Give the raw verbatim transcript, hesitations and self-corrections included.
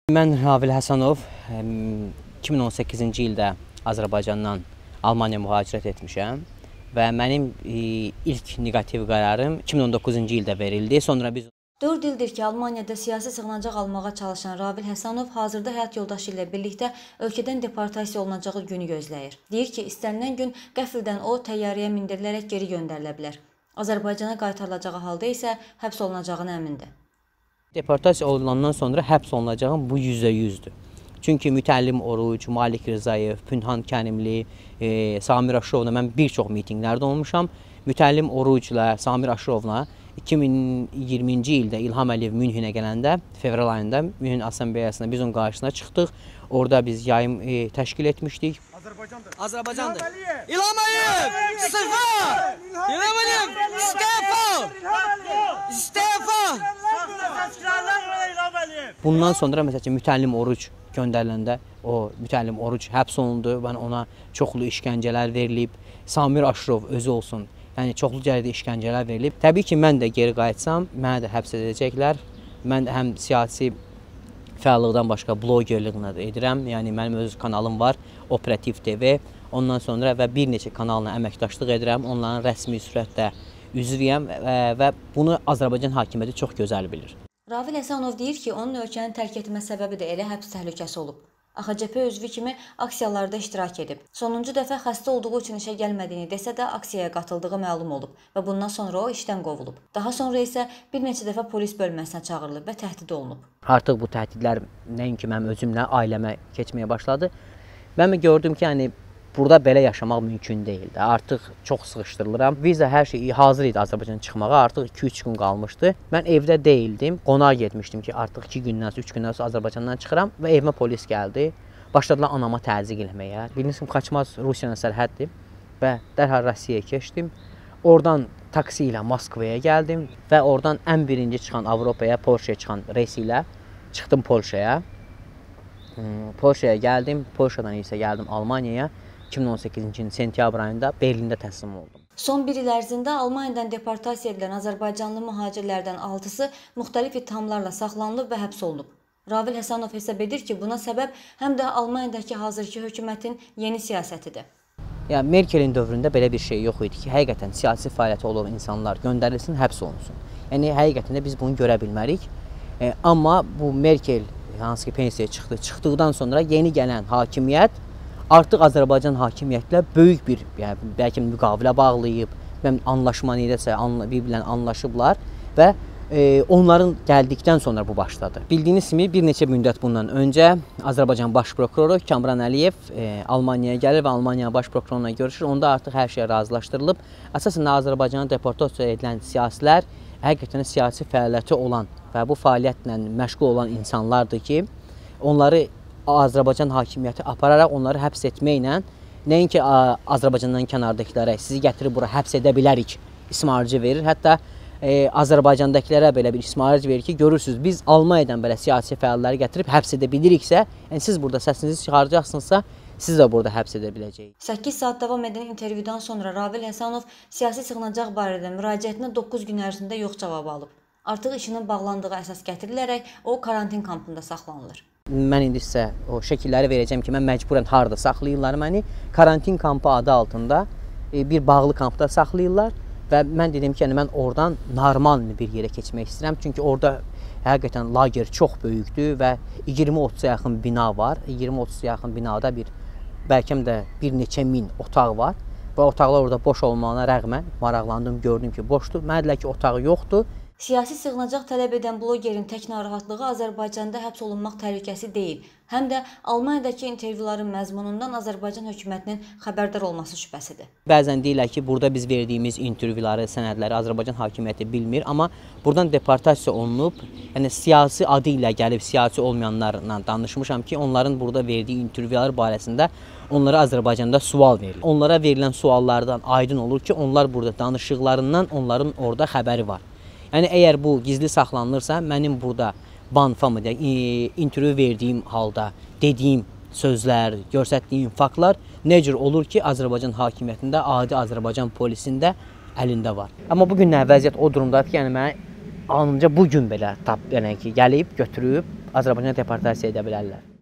Mən Ravil Həsənov iki min on səkkizinci ildə Azərbaycandan Almaniya mühacirət etmişəm və mənim ilk negativ qərarım iki min on doqquzuncu ildə verildi. Sonra biz dörd ildir ki, Almaniyada siyasi sığınacaq almağa çalışan Ravil Həsənov hazırda həyat yoldaşı ilə birlikdə ölkədən deportasiya olunacağı günü gözləyir. Deyir ki, istənilən gün qəfildən o təyyarəyə mindirilərək geri göndərilə bilər. Azərbaycana qaytarılacağı halda isə həbs olunacağına əmindir. Deportasiya olunandan sonra həbs olunacağım bu yüzdə yüzdür. Çünki Mütəllim Oruc, Malik Rzayev, Pünhan Kənimli, e, Samir Aşırovla mən bir çox mitinqlərdə olmuşam. Mütəllim Orucla, Samir Aşırovla iki min iyirminci ildə İlham Əliyev Münhenə gələndə, fevral ayında Münhen Assambleyasında biz onun qarşısına çıxdıq. Orada biz yayım e, təşkil etmişdik. Azərbaycandır. Azərbaycandır. İlham Əliyev! İstifa! İlham Əliyev! İstifa! İstifa! Bundan sonra məsələn Mütəllim Oruc göndəriləndə o Mütəllim Oruc həbs olundu. Yəni ona çoxlu işgəncələr verilib. Samir Aşırov özü olsun. Yəni çoxlu cəhətdə işgəncələr verilib. Təbii ki, mən də geri qayıtsam, mənə də həbs edəcəklər. Mən də həm siyasi fəallıqdan başqa blogerliqlə də edirəm. Yəni mənim öz kanalım var, Operativ T V. Ondan sonra və bir neçə kanalla əməkdaşlıq edirəm. Onların rəsmi sürətdə üzvüyəm və bunu Azərbaycan hakimiyyəti çox gözəl bilir. Ravil Həsənov deyir ki, onun ölkəni tərk etmə səbəbi də elə həbs təhlükəsi olub. A X C P üzvü kimi aksiyalarda iştirak edib. Sonuncu dəfə xəstə olduğu üçün işə gəlmədiyini desə də aksiyaya qatıldığı məlum olub və bundan sonra o işdən qovulub. Daha sonra isə bir neçə dəfə polis bölməsinə çağırılıb və təhdid olunub. Artıq bu təhdidlər nəinki mənim özümlə, ailəmə keçməyə başladı. Mən gördüm ki, yəni burada belə yaşamaq mümkün deyildi. Artıq çox sıxışdırılıram. Viza hər şey hazır idi Azərbaycana çıxmağa. Artıq iki üç gün qalmışdı. Mən evdə deyildim. Qonaq getmişdim ki, artıq iki gündən sonra, üç gündən sonra Azərbaycandan çıxıram və evimə polis gəldi. Başladılar anama təzyiq eləməyə. Bilirsin, Xaçmaz Rusiyanın sərhəddir və dərhal Rusiyaya keçdim. Oradan taksi ilə Moskvaya gəldim və oradan ən birinci çıxan Avropaya, Polşaya çıxan reys ilə çıxdım Polşaya. Polşaya gəldim. Polşadan isə gəldim Almaniyaya. iki min on səkkizinci ilin sentyabr ayında Berlində təslim oldum. Son bir il ərzində Almaniyadan deportasiya edilən azərbaycanlı mühacirlərdən altısı müxtəlif ittihamlarla saxlanılıb və həbs olunub. Ravil Həsənov hesab edir ki, buna səbəb həm də Almaniyadakı hazırki hökumətin yeni siyasətidir. Ya Merkelin dövründə belə bir şey yox idi ki, həqiqətən siyasi fəaliyyəti olan insanlar göndərilsin, həbs olunsun. Yəni həqiqətən də biz bunu görə bilmərik. E, amma bu Merkel hansı ki pensiyaya çıxdı, çıxdıqdan sonra yeni gələn hakimiyyət artıq Azərbaycan hakimiyyətlə böyük bir, yəni bəlkə müqavilə bağlayıb, anlaşma nedəsə bir-birlə anlaşıblar və e, onların gəldikdən sonra bu başladı. Bildiyiniz kimi bir neçə müddət bundan öncə Azərbaycan baş prokuroru Kamran Əliyev e, Almaniyaya gəlir və Almaniya baş prokuroruna görüşür. Onda artıq hər şey razılaşdırılıb. Əsasən Azərbaycana deportasiya edilən siyasilər həqiqətən siyasi fəaliyyəti olan və bu fəaliyyətlə məşğul olan insanlardır ki, onları Azərbaycan hakimiyyəti apararaq onları həbs etməklə nəinki Azərbaycandan kənardakilərə sizi gətirib bura həbs edə bilərik ismarıcı verir. Hətta e, Azərbaycandakilərə belə bir ismarıcı verir ki, görürsünüz biz Almaniyadan belə siyasi fəalları gətirib həbs edə biliriksə, yəni siz burada səsinizi çıxaracaqsınızsa, siz də burada həbs edə biləcəyik. səkkiz saat davam edən intervyudan sonra Ravil Həsənov siyasi sığınacaq barədə müraciətinə doqquz gün ərzində yox cavabı alıb. Artıq işinin bağlandığı əsas gətirilərək o karantin kampında saxlanılır. Mən indi sizə o şəkilləri verəcəm ki, mən məcburən harada saxlayırlar məni. Karantin kampı adı altında bir bağlı kampda saxlayırlar və mən dedim ki, yəni mən oradan normal bir yerə keçmək istəyirəm. Çünki orada həqiqətən lager çox böyükdür və iyirmi otuza yaxın bina var. iyirmi otuza yaxın binada bir, bəlkə də bir neçə min otaq var və otaqlar orada boş olmağına rəğmən maraqlandım, gördüm ki, boşdur. Mənə dedilər ki, otağı yoxdur. Siyasi sığınacaq tələb edən blogerin tək narahatlığı Azərbaycanda həbs olunmaq təhlükəsi deyil, həm də Almaniyadakı intervyuların məzmunundan Azərbaycan hökumətinin xəbərdar olması şübhəsidir. Bəzən deyirlər ki, burada biz verdiyimiz intervyuları, sənədləri Azərbaycan hakimiyyəti bilmir, amma buradan deportasiya olunub, yəni siyasi adı ilə gəlib siyasi olmayanlarla danışmışam ki, onların burada verdiyi intervyular barəsində onlara Azərbaycanda sual verilir. Onlara verilən suallardan aydın olur ki, onlar burada danışıqlarından onların orada xəbəri var. Yəni, əgər bu gizli saxlanılırsa, mənim burada banfamı, intervyu verdiyim halda dediyim sözlər, göstərdiyim faktlar nə cür olur ki, Azərbaycan hakimiyyətində, adi Azərbaycan polisində əlində var. Amma bugün nə vəziyyət o durumdadır ki, yəni mənə anınca bugün belə tap, yəni ki, gəlib, götürüb Azərbaycana deportasiya edə bilərlər.